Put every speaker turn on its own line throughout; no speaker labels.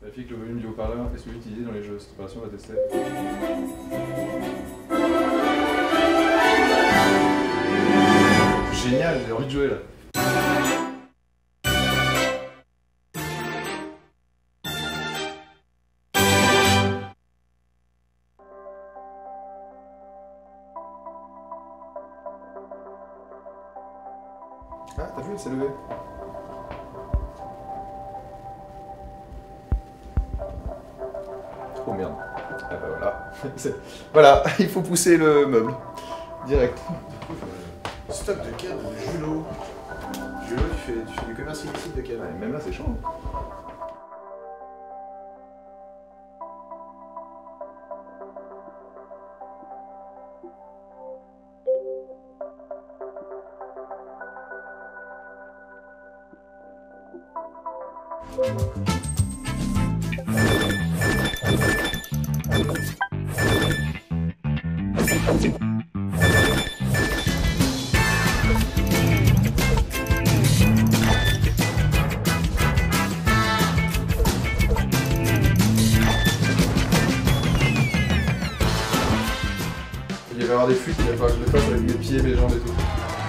Vérifie que le volume du haut-parleur est celui utilisé dans les jeux. Cette opération va tester. Génial, j'ai envie de jouer là. Ah, t'as vu, elle s'est levée. Oh merde. Ah bah voilà. Voilà, il faut pousser le meuble. Direct. Stock de câbles de Julo. Julo, tu fais du commerce illicite de câbles. Même là, c'est chaud. Il va y avoir des fuites, il va falloir que je le fasse avec mes pieds, mes jambes et tout.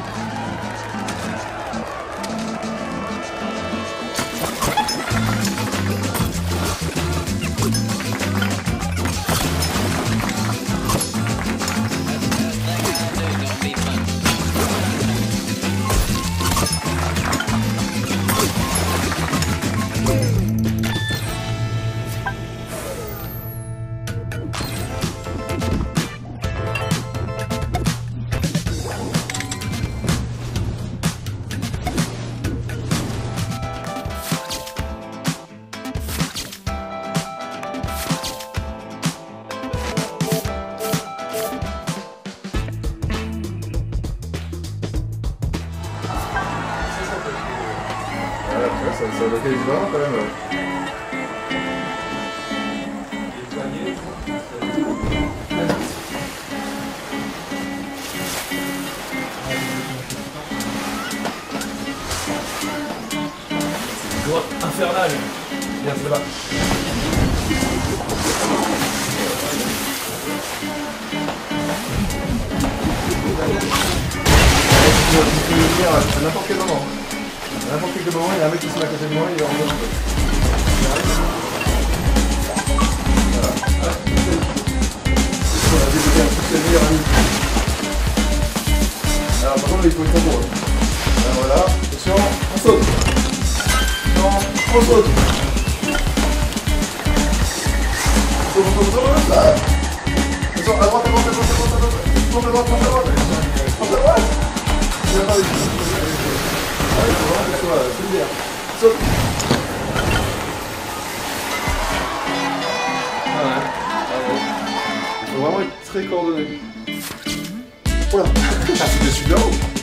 Ça localise vraiment quand même. Droite infernale. Bien, c'est là-bas. Tu peux venir à n'importe quel moment. À n'importe quel moment, il y a un mec qui se met à côté de moi, il est en train de... Voilà. On a débloqué un truc de meilleur ami. Alors par contre, il faut être trop gros. Alors voilà, attention, on saute. Non, on saute. On saute, là. Attention, à droite, à droite, à droite, à droite, à droite. Monte à droite, monte à droite. Monte à droite. Il va pas aller. Ah oui, c'est vraiment que soit, c'est bien. Saute. Ah ouais. Ah ouais. Il faut vraiment être très coordonné. Oh là. C'était super haut.